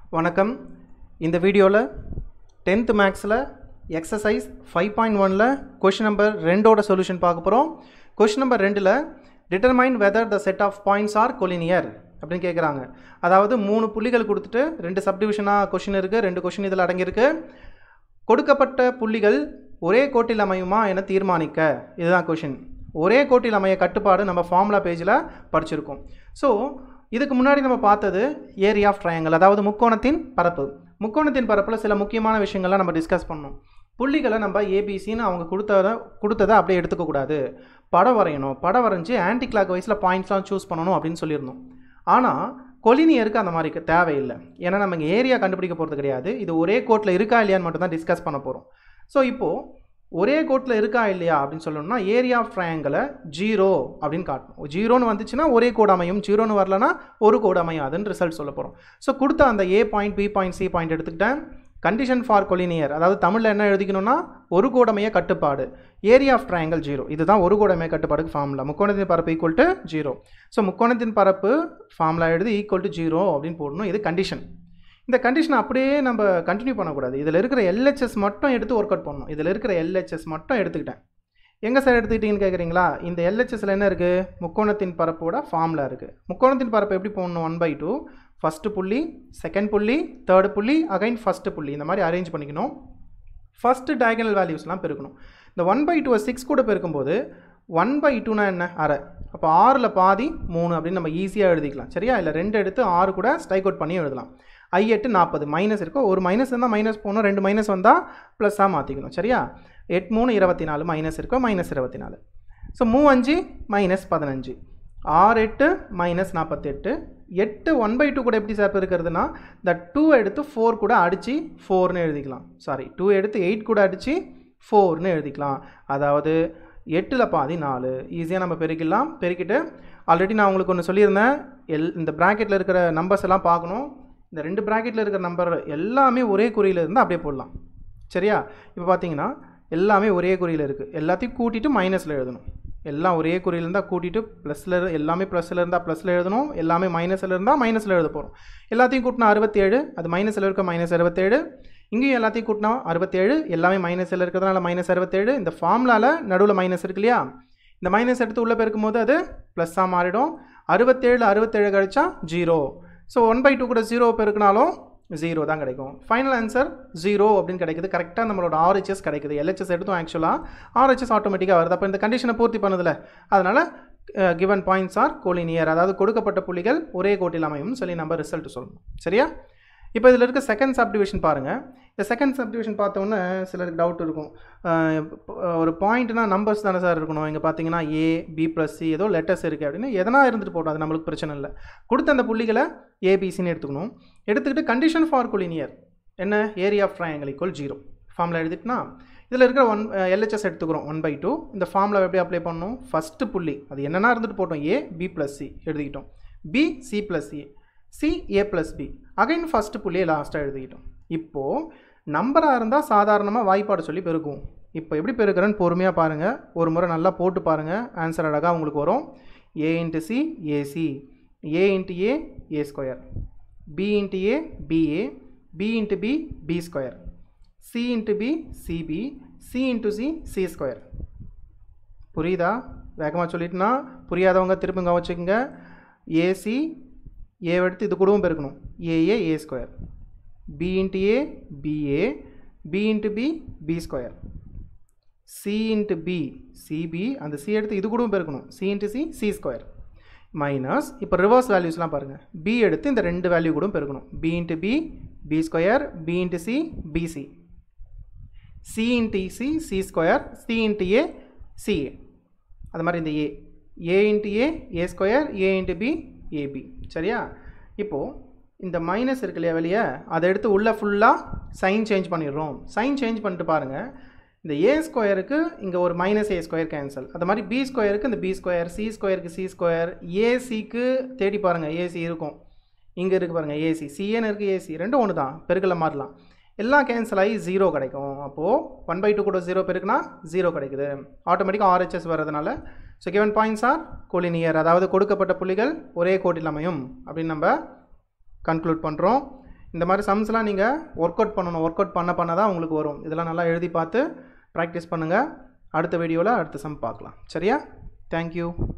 வணக்கம். இந்த வீடியோவில் 10th மேக்ஸில் எக்ஸசைஸ் 5.1ல் கொஷின் நம்பர் 2ஓட சொல்யூஷன் பார்க்க போகிறோம். கொஷின் நம்பர் 2ல் determine whether the set of points are collinear அப்படின்னு கேட்குறாங்க. அதாவது 3 புள்ளிகள் கொடுத்துட்டு 2 சப்டிவிஷனாக கொஷின் இருக்குது, 2 கொஷின் இதில் அடங்கியிருக்கு. கொடுக்கப்பட்ட புள்ளிகள் ஒரே கோட்டில் அமையுமா என தீர்மானிக்க, இதுதான் கொஷின். ஒரே கோட்டில் அமைய கட்டுப்பாடு நம்ம ஃபார்முலா பேஜில் படிச்சிருக்கோம். ஸோ இதுக்கு முன்னாடி நம்ம பார்த்தது ஏரியா ஆஃப் ட்ரையாங்கிள், அதாவது முக்கோணத்தின் பரப்பு. முக்கோணத்தின் பரப்பில் சில முக்கியமான விஷயங்கள்லாம் நம்ம டிஸ்கஸ் பண்ணோம். புள்ளிகளை நம்ம ஏபிசின்னு அவங்க கொடுத்ததை அப்படியே எடுத்துக்கக்கூடாது, படம் வரையணும். படம் வரைஞ்சி ஆன்டி கிளாக் வைஸில் பாயிண்ட்ஸ்லாம் சூஸ் பண்ணணும் அப்படின்னு சொல்லியிருந்தோம். ஆனால் கொலினியருக்கு அந்த மாதிரி தேவையில்லை. ஏன்னா நம்ம இங்கே ஏரியா கண்டுபிடிக்க போகிறது கிடையாது. இது ஒரே கோட்டில் இருக்கா இல்லையான்னு மட்டும் தான் டிஸ்கஸ் பண்ண போகிறோம். ஸோ இப்போது ஒரே கோட்டில் இருக்கா இல்லையா அப்படின்னு சொல்லணும்னா ஏரியா ஆஃப் ட்ரையாங்கிளை 0 அப்படின்னு காட்டணும். 0ன்னு வந்துச்சுன்னா ஒரே கோடு அமையும், 0ன்னு வரலன்னா ஒரு கோடு அமையாதுன்னு ரிசல்ட் சொல்ல போகிறோம். ஸோ கொடுத்த அந்த A point, B point, C point எடுத்துக்கிட்டேன். கண்டிஷன் ஃபார் கொலினியர், அதாவது தமிழில் என்ன எழுதிக்கணும்னா ஒரு கோடமைய கட்டுப்பாடு, ஏரியா ஆஃப் ட்ரையாங்கிள் 0. இதுதான் ஒரு கோடமைய கட்டுப்பாடுக்கு ஃபார்முலா. முக்கோணத்தின் பரப்பு ஈக்குவல் டு 0. ஸோ முக்கோணத்தின் பரப்பு ஃபார்முலா எழுதி ஈக்குவல் டு 0 அப்படின்னு போடணும். இது கண்டிஷன். இந்த கண்டிஷனை அப்படியே நம்ம கண்டினியூ பண்ணக்கூடாது. இதில் இருக்கிற எல்ஹெச்எஸ் மட்டும் எடுத்து ஒர்க் அவுட் பண்ணணும். இதில் இருக்கிற எல்ஹெச்எஸ் மட்டும் எடுத்துக்கிட்டேன். எங்கே சார் எடுத்துக்கிட்டீங்கன்னு கேட்குறீங்களா? இந்த எல்ஹெச்எஸில் என்ன இருக்குது? முக்கோணத்தின் பரப்போட ஃபார்முலா இருக்குது. முக்கோணத்தின் பரப்பு எப்படி போடணும்? 1/2 ஃபஸ்ட்டு புள்ளி, செகண்ட் புள்ளி, தேர்டு புள்ளி, அகைன் ஃபஸ்ட்டு புள்ளி, இந்த மாதிரி அரேஞ்ச் பண்ணிக்கணும். ஃபஸ்ட்டு டயகனல் வேல்யூஸ்லாம் பெருக்கணும். இந்த 1/2 6 கூட பெருக்கும்போது 1/2னா என்ன? அரை. அப்போ 6ல் பாதி 3 அப்படின்னு நம்ம ஈஸியாக எழுதிக்கலாம். சரியா? இல்லை 2 எடுத்து 6 கூட ஸ்ட்ரைக் அவுட் பண்ணி எழுதலாம். I8 40, மைனஸ் இருக்கும். ஒரு மைனஸ் இருந்தால் மைனஸ் போகணும், 2 மைனஸ் வந்தால் ப்ளஸ்ஸாக மாற்றிக்கணும். சரியா? 8 3 24, மைனஸ் இருக்கும், மைனஸ் 24. ஸோ 3 5 -15, 6 8 -48. 8 1/2 கூட எப்படி சார் இருக்கிறதுனா, இந்த 2 எடுத்து 4 கூட அடித்து 4ன்னு எழுதிக்கலாம். சாரி, 2 எடுத்து 8 கூட அடித்து 4ன்னு எழுதிக்கலாம். அதாவது 8ல் பாதி 4. ஈஸியாக நம்ம பெருக்கிடலாம். பெருக்கிட்டு ஆல்ரெடி நான் உங்களுக்கு ஒன்று சொல்லியிருந்தேன், இந்த ப்ராக்கெட்டில் இருக்கிற நம்பர்ஸ் எல்லாம் பார்க்கணும். இந்த 2 ப்ராக்கெட்டில் இருக்கிற நம்பர் எல்லாமே ஒரே குறியில் இருந்தால் அப்படியே போடலாம். சரியா? இப்போ பார்த்தீங்கன்னா எல்லாமே ஒரே குறியில் இருக்குது. எல்லாத்தையும் கூட்டிட்டு மைனஸில் எழுதணும். எல்லாம் ஒரே குறியில் இருந்தால் கூட்டிட்டு ப்ளஸில், எல்லாமே ப்ளஸில் இருந்தால் ப்ளஸில் எழுதணும். எல்லாமே மைனஸில் இருந்தால் மைனஸில் எழுத போகிறோம். எல்லாத்தையும் கூட்டினா 67, அது மைனஸில் இருக்க -67. இங்கேயும் எல்லாத்தையும் கூட்டினா 67, எல்லாமே மைனஸில் இருக்கிறதுனால -67. இந்த ஃபார்முலாவில் நடுவில் மைனஸ் இருக்கு இல்லையா? இந்த மைனஸ் எடுத்து உள்ளே பெருக்கும் போது அது ப்ளஸ்ஸாக மாறிடும். 67 கழிச்சா 0. ஸோ 1/2 கூட 0 பெருக்கினாலும் 0 தான் கிடைக்கும். ஃபைனல் ஆன்சர் 0 அப்படின்னு கிடைக்குது. கரெக்டாக நம்மளோட RHS கிடைக்குது. LHS எடுத்தோம் ஆக்சுவலாக, RHS ஆட்டோமேட்டிக்காக வருது. அப்போ இந்த கண்டிஷனை பூர்த்தி பண்ணுதில்ல, அதனால் கிவன் பாயிண்ட்ஸ் ஆர் கோலினியர், அதாவது கொடுக்கப்பட்ட புள்ளிகள் ஒரே கோட்டில் அமையும்னு சொல்லி நம்ம ரிசல்ட் சொல்லணும். சரியா? இப்போ இதில் இருக்க செகண்ட் சப்டிவிஷன் பாருங்கள். இந்த செகண்ட் சப்டிவிஷன் பார்த்தோன்னே சிலருக்கு டவுட் இருக்கும். ஒரு பாயிண்ட்னா நம்பர்ஸ் தானே சார் இருக்கணும். இங்கே பார்த்தீங்கன்னா A, B + C ஏதோ லெட்டர்ஸ் இருக்குது அப்படின்னு எதனா இருந்துட்டு போட்டோம், அது நம்மளுக்கு பிரச்சனை இல்லை. கொடுத்த அந்த புள்ளிகளை ABCன்னு எடுத்துக்கணும். எடுத்துக்கிட்டு கண்டிஷன் ஃபார் கொலினியர் என்ன? Area of triangle equal 0 formula எழுதிட்டுனா இதில் இருக்கிற LHS எடுத்துக்கிறோம் 1/2. இந்த ஃபார்முலா எப்படி அப்ளை பண்ணணும்? ஃபஸ்ட்டு புள்ளி அது என்னென்னா இருந்துட்டு போட்டோம், A, B + C எழுதிக்கிட்டோம். B, C + A, C, A + B, again first புள்ளியை லாஸ்ட்டாக எழுதிக்கிட்டோம். இப்போது நம்பராக இருந்தால் சாதாரணமாக வாய்ப்பாடு சொல்லி பெருக்குவோம். இப்போ எப்படி பெருக்கிறேன்னு பொறுமையாக பாருங்கள். ஒரு முறை நல்லா போட்டு பாருங்கள், ஆன்சர் அழகாக உங்களுக்கு வரும். A × C, AC, A × A, A², B × A, BA, B × B, B², C × B, CB, C × C, C². புரியுதா? வேகமாக சொல்லிட்டுனா புரியாதவங்க திருப்பி கவனிச்சுக்கோங்க. AC, A எடுத்து இது கூடவும் பெருக்கணும், AA, A², B × A, BA, B × B, B², C × B, CB, அந்த C எடுத்து இது கூடவும் பெருக்கணும், C × C, C² மைனஸ். இப்போ ரிவர்ஸ் வேல்யூஸ்லாம் பாருங்கள். B எடுத்து இந்த 2 வேல்யூ கூட பெருக்கணும், B × B, B², B × C, BC, C × C, C², C × A, CA. அது மாதிரி இந்த A × A, A², A × B, AB. சரியா? இப்போது இந்த மைனஸ் இருக்கு இல்லையா வெளியே, அதை எடுத்து உள்ளே ஃபுல்லாக சைன் சேஞ்ச் பண்ணிடுறோம். சைன் சேஞ்ச் பண்ணிட்டு பாருங்கள், இந்த A²க்கு இங்கே ஒரு -A² கேன்சல். அது மாதிரி B²க்கு இந்த B², C²க்கு C², ACக்கு தேடி பாருங்கள், AC இருக்கும். இங்கே இருக்குது பாருங்கள் AC, CN இருக்குது, AC ரெண்டும் ஒன்று தான், பெருக்கல மாறலாம். எல்லாம் கேன்சல் ஆகி 0 கிடைக்கும். அப்போது 1/2 கூட 0 பெருக்குனா 0 கிடைக்குது. ஆட்டோமேட்டிக்காக RHS வர்றதுனால so given points are collinear, அதாவது கொடுக்கப்பட்ட புள்ளிகள் ஒரே கோட்டில் அமையும் அப்படின்னு நம்ம கன்க்ளூட் பண்ணுறோம். இந்த மாதிரி சம்ஸ்லாம் நீங்கள் ஒர்க் அவுட் பண்ணணும். ஒர்க் அவுட் பண்ண தான் உங்களுக்கு வரும். இதெல்லாம் நல்லா எழுதி பார்த்து ப்ராக்டிஸ் பண்ணுங்கள். அடுத்த வீடியோவில் அடுத்த சம் பார்க்கலாம். சரியா? தேங்க்யூ.